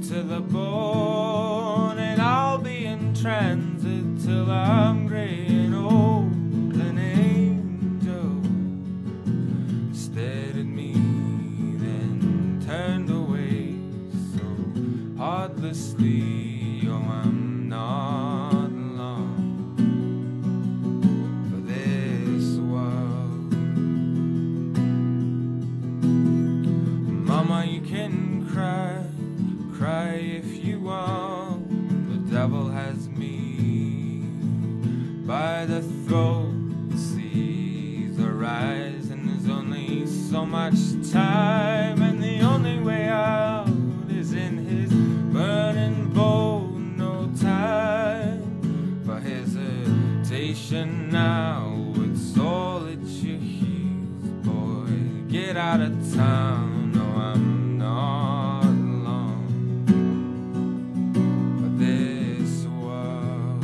to the bone, and I'll be in transit till I'm gray and old. An angel stared at me, then turned away so heartlessly. Oh, I'm not alone for this world. Mama, you can cry, cry if you want. The devil has me by the throat. The seas are rising, there's only so much time, and the only way out is in his burning bowl. No time for hesitation now, it's all at your heels, boy. Get out of town. No, I'm not alone for this world.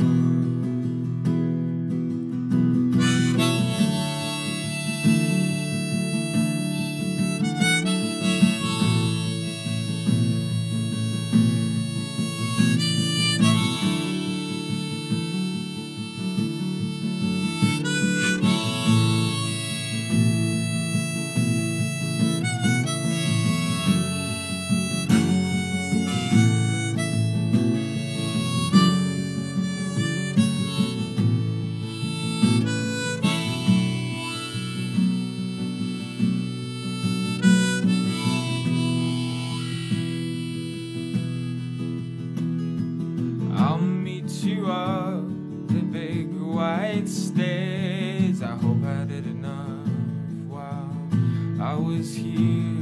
I'll meet you up the big white stairs. I hope I did enough while I was here.